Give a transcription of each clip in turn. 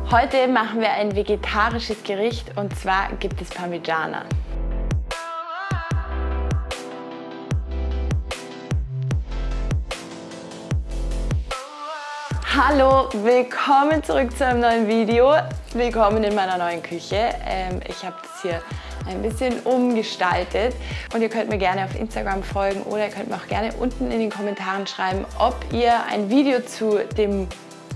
Heute machen wir ein vegetarisches Gericht und zwar gibt es Parmigiana. Hallo, willkommen zurück zu einem neuen Video. Willkommen in meiner neuen Küche. Ich habe das hier ein bisschen umgestaltet und ihr könnt mir gerne auf Instagram folgen oder ihr könnt mir auch gerne unten in den Kommentaren schreiben, ob ihr ein Video zu dem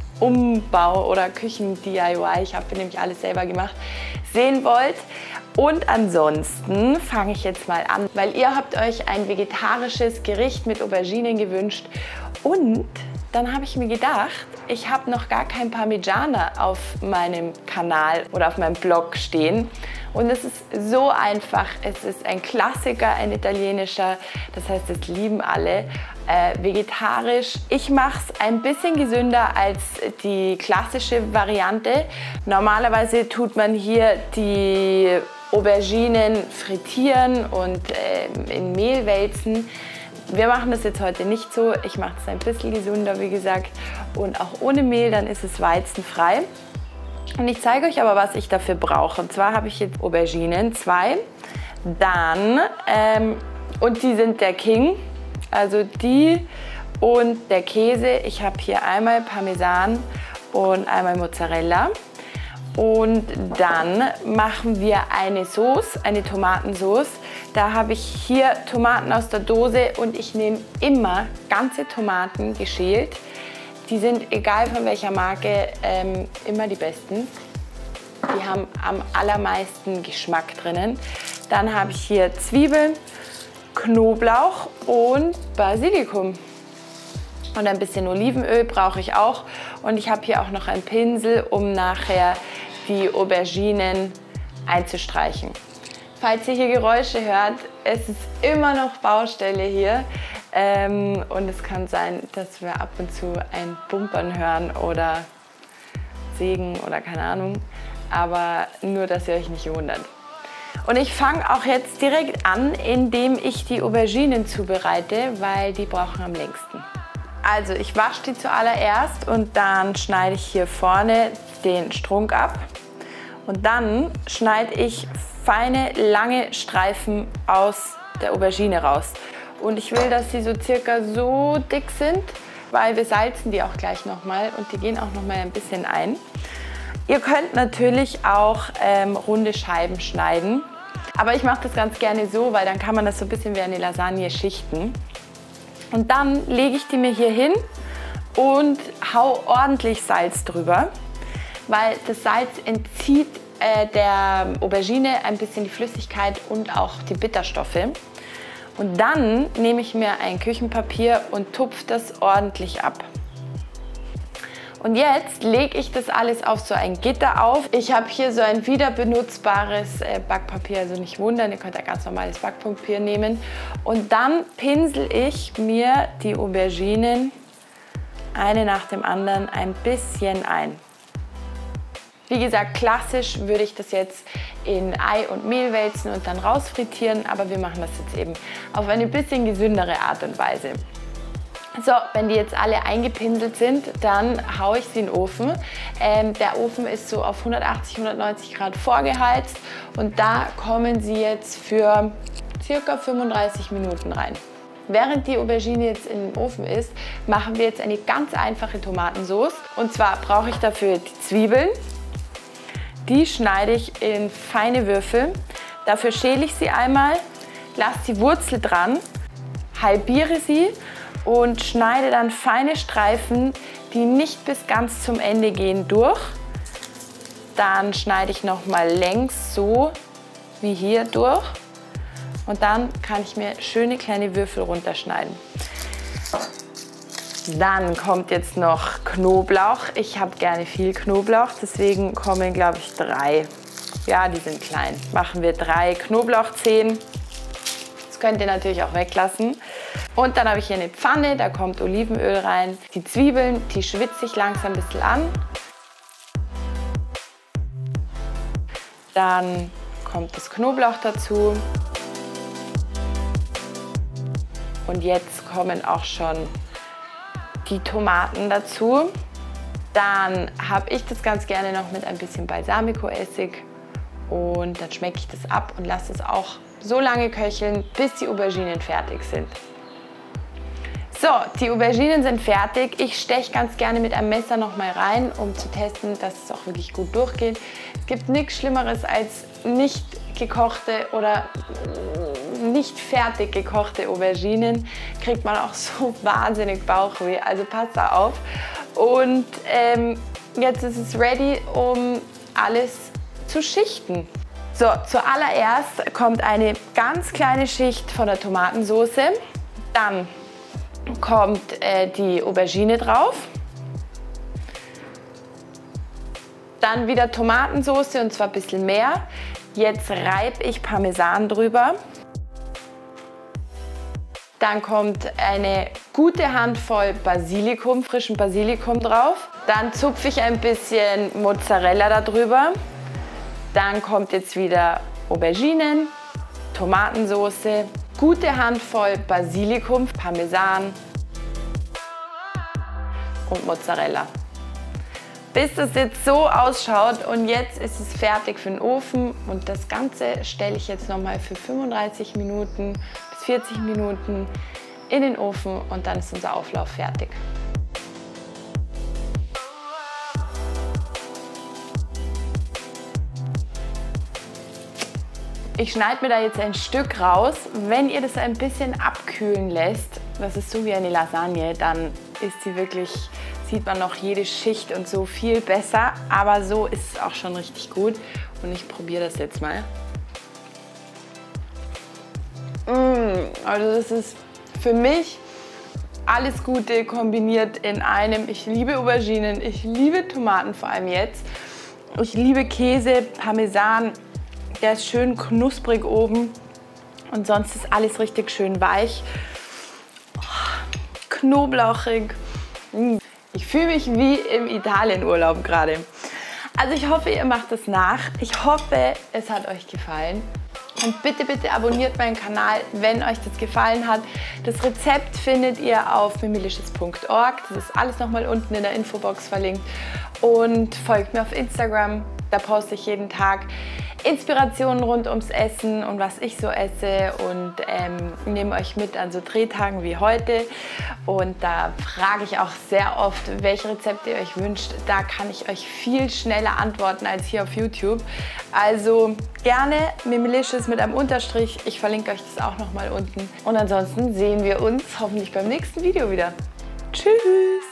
Umbau oder Küchen-DIY, ich habe nämlich alles selber gemacht, sehen wollt. Und ansonsten fange ich jetzt mal an, weil ihr habt euch ein vegetarisches Gericht mit Auberginen gewünscht und dann habe ich mir gedacht, ich habe noch gar kein Parmigiana auf meinem Kanal oder auf meinem Blog stehen. Und es ist so einfach. Es ist ein Klassiker, ein italienischer. Das heißt, das lieben alle. Vegetarisch. Ich mache es ein bisschen gesünder als die klassische Variante. Normalerweise tut man hier die Auberginen frittieren und in Mehl wälzen. Wir machen das jetzt heute nicht so. Ich mache es ein bisschen gesünder, wie gesagt. Und auch ohne Mehl, dann ist es weizenfrei. Und ich zeige euch aber, was ich dafür brauche. Und zwar habe ich jetzt Auberginen, 2. Dann, und die sind der King, also die und der Käse. Ich habe hier einmal Parmesan und einmal Mozzarella. Und dann machen wir eine Sauce, eine Tomatensauce. Da habe ich hier Tomaten aus der Dose und ich nehme immer ganze Tomaten geschält. Die sind, egal von welcher Marke, immer die besten. Die haben am allermeisten Geschmack drinnen. Dann habe ich hier Zwiebeln, Knoblauch und Basilikum. Und ein bisschen Olivenöl brauche ich auch. Und ich habe hier auch noch einen Pinsel, um nachher die Auberginen einzustreichen. Falls ihr hier Geräusche hört, es ist immer noch Baustelle hier. Und es kann sein, dass wir ab und zu ein Bumpern hören oder Sägen oder keine Ahnung. Aber nur, dass ihr euch nicht wundert. Und ich fange auch jetzt direkt an, indem ich die Auberginen zubereite, weil die brauchen am längsten. Also ich wasche die zuallererst und dann schneide ich hier vorne den Strunk ab. Und dann schneide ich feine, lange Streifen aus der Aubergine raus. Und ich will, dass sie so circa so dick sind, weil wir salzen die auch gleich nochmal und die gehen auch nochmal ein bisschen ein. Ihr könnt natürlich auch runde Scheiben schneiden. Aber ich mache das ganz gerne so, weil dann kann man das so ein bisschen wie eine Lasagne schichten. Und dann lege ich die mir hier hin und hau ordentlich Salz drüber, weil das Salz entzieht der Aubergine ein bisschen die Flüssigkeit und auch die Bitterstoffe. Und dann nehme ich mir ein Küchenpapier und tupfe das ordentlich ab. Und jetzt lege ich das alles auf so ein Gitter auf. Ich habe hier so ein wiederbenutzbares Backpapier, also nicht wundern, ihr könnt ein ganz normales Backpapier nehmen. Und dann pinsel ich mir die Auberginen eine nach dem anderen ein bisschen ein. Wie gesagt, klassisch würde ich das jetzt in Ei und Mehl wälzen und dann rausfrittieren, aber wir machen das jetzt eben auf eine bisschen gesündere Art und Weise. So, wenn die jetzt alle eingepinselt sind, dann haue ich sie in den Ofen. Der Ofen ist so auf 180, 190 Grad vorgeheizt und da kommen sie jetzt für ca. 35 Minuten rein. Während die Aubergine jetzt im Ofen ist, machen wir jetzt eine ganz einfache Tomatensauce. Und zwar brauche ich dafür die Zwiebeln. Die schneide ich in feine Würfel. Dafür schäle ich sie einmal, lasse die Wurzel dran, halbiere sie und schneide dann feine Streifen, die nicht bis ganz zum Ende gehen, durch. Dann schneide ich nochmal längs so wie hier durch. Und dann kann ich mir schöne kleine Würfel runterschneiden. Dann kommt jetzt noch Knoblauch. Ich habe gerne viel Knoblauch, deswegen kommen, glaube ich, 3. Ja, die sind klein. Machen wir 3 Knoblauchzehen. Das könnt ihr natürlich auch weglassen. Und dann habe ich hier eine Pfanne, da kommt Olivenöl rein. Die Zwiebeln, die schwitze ich langsam ein bisschen an. Dann kommt das Knoblauch dazu. Und jetzt kommen auch schon die Tomaten dazu. Dann habe ich das ganz gerne noch mit ein bisschen Balsamico-Essig und dann schmecke ich das ab und lasse es auch so lange köcheln, bis die Auberginen fertig sind. So, die Auberginen sind fertig. Ich steche ganz gerne mit einem Messer noch mal rein, um zu testen, dass es auch wirklich gut durchgeht. Es gibt nichts Schlimmeres als nicht gekochte oder nicht fertig gekochte Auberginen. Kriegt man auch so wahnsinnig Bauchweh, also passt da auf. Und jetzt ist es ready, um alles zu schichten. So, zuallererst kommt eine ganz kleine Schicht von der Tomatensauce. Dann kommt die Aubergine drauf. Dann wieder Tomatensauce und zwar ein bisschen mehr. Jetzt reibe ich Parmesan drüber. Dann kommt eine gute Handvoll Basilikum, frischen Basilikum drauf. Dann zupfe ich ein bisschen Mozzarella darüber. Dann kommt jetzt wieder Auberginen, Tomatensauce, gute Handvoll Basilikum, Parmesan und Mozzarella. Bis das jetzt so ausschaut und jetzt ist es fertig für den Ofen und das Ganze stelle ich jetzt nochmal für 35 Minuten bis 40 Minuten in den Ofen und dann ist unser Auflauf fertig. Ich schneide mir da jetzt ein Stück raus. Wenn ihr das ein bisschen abkühlen lässt, das ist so wie eine Lasagne, dann ist sie wirklich, sieht man noch jede Schicht und so viel besser. Aber so ist es auch schon richtig gut. Und ich probiere das jetzt mal. Also das ist für mich alles Gute kombiniert in einem. Ich liebe Auberginen, ich liebe Tomaten vor allem jetzt. Ich liebe Käse, Parmesan. Der ist schön knusprig oben und sonst ist alles richtig schön weich. Oh, knoblauchig. Ich fühle mich wie im Italienurlaub gerade. Also ich hoffe, ihr macht das nach. Ich hoffe, es hat euch gefallen. Und bitte, bitte abonniert meinen Kanal, wenn euch das gefallen hat. Das Rezept findet ihr auf mimilicious.org. Das ist alles nochmal unten in der Infobox verlinkt. Und folgt mir auf Instagram. Da poste ich jeden Tag Inspirationen rund ums Essen und was ich so esse und nehme euch mit an so Drehtagen wie heute. Und da frage ich auch sehr oft, welche Rezepte ihr euch wünscht. Da kann ich euch viel schneller antworten als hier auf YouTube. Also gerne Mimilicious mit einem Unterstrich. Ich verlinke euch das auch nochmal unten. Und ansonsten sehen wir uns hoffentlich beim nächsten Video wieder. Tschüss!